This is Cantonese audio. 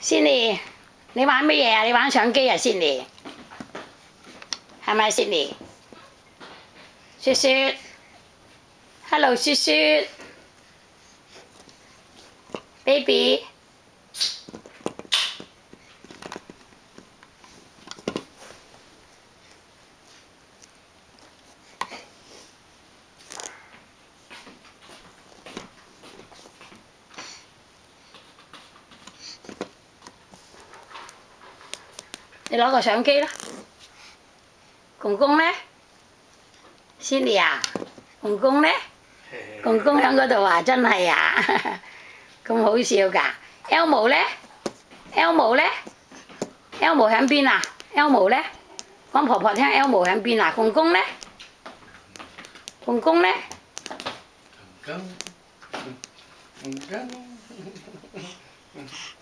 仙兒，你玩乜嘢啊？你玩相機啊，仙兒，係咪仙兒？雪雪 ，Hello 雪雪 ，baby。你攞個相機啦，公公咧，仙兒啊，公公咧，公公喺嗰度啊，真係啊，咁好笑㗎。Elmo 咧，Elmo 咧，Elmo喺邊啊？Elmo 咧，講婆婆聽 Elmo 喺邊啊？公公咧，公公咧， 公公，公公。